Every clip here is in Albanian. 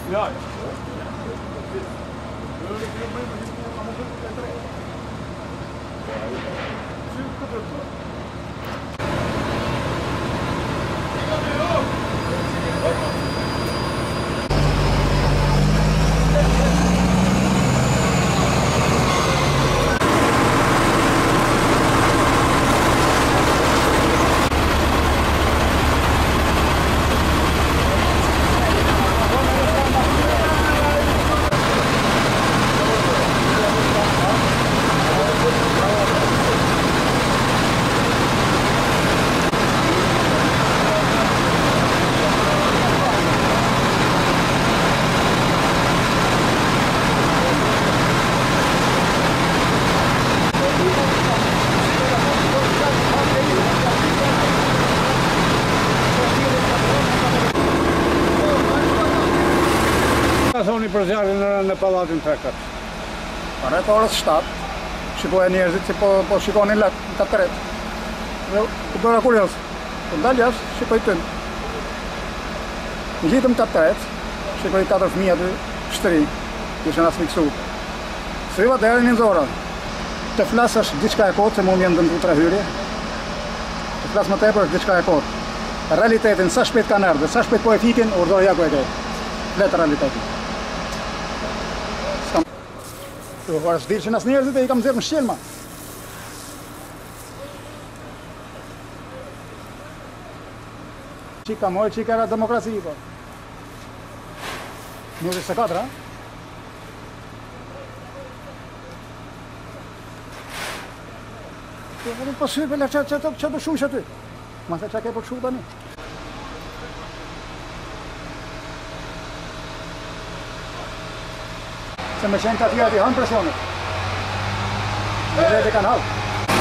Ja. Ka thoni për zjarrin në pallatin Trekët? Rreth orës 7, shikoja njerëzit që po shikonin lart në katëret. Dhe u bëra kurioz. Po dal jashtë, shikoj tën. Ngjitëm katëret, shikoj 4 fëmijë aty, shtëri, ishin asfiksuar. Sriva deri në zora. Të flas është diçka e kotë, se mua më janë dëmtuar 3 hyrje. Të flas më tepër është diçka e kotë. Realitetin sa shpejt kanë ardhur, sa shpejt po e fikin, urdhoj ja ku e ke. Flet realitetin. Jo, fare s'dilshin as njerëzit e I kam nxjerrë në shqelma. Qika moj, qika era demokraci, po. Njëri se 4, ha? Po syrë për që të shush aty. Ma se që ke për shu tani. Se me qenë të atyja ati hanë presionit. Në rejtë kanë halë.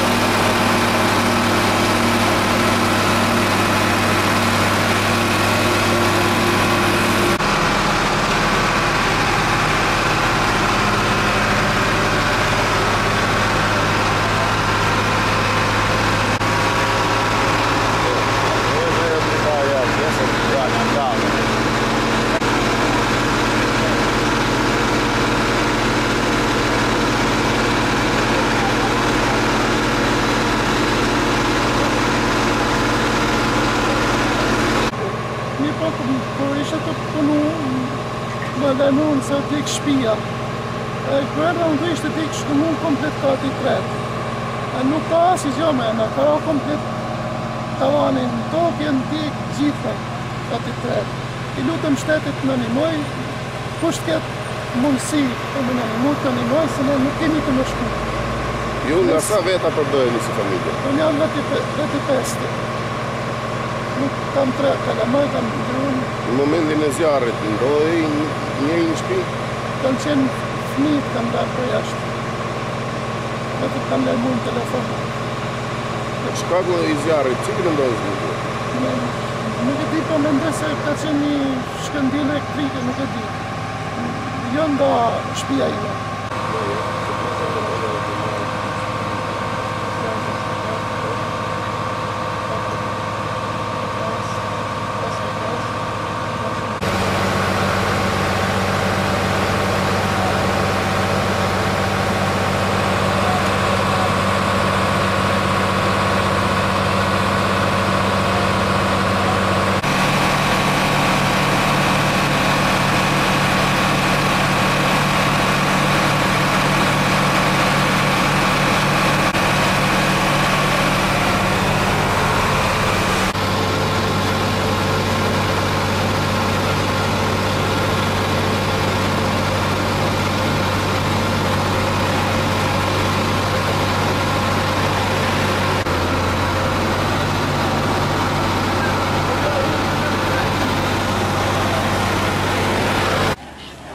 Por ishe të punu më lënun se dik shpia. Kërë unë ishte dik shtumun komplet kati 3. Nuk ka asë gjë me në, ka komplet tavanin, tokjen dik gjithë kati 3. I lutëm shtetit në nimoj, kusht ketë mundësi të më në nimoj të nimoj, se ne nuk kemi të më shku. Ju nga sa veta përdojeni si familje? Unë jam veti 5. Nuk kam 3, kalamaj, kam ndryun. Në momentin e zjarrit, ndodhej njëri në shtëpi? Kanë qenë fëmijët kanë dalë për jashtë. Vetë kanë lajmu në telefon. Shkaku I zjarrit, që këtë ndodhë zhjë? Nuk e di, po mendoj se ka qenë një shkëndijë elektrike, nuk e di. Jo nga shtëpia ime.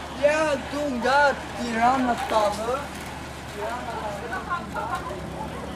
Tirana tavë.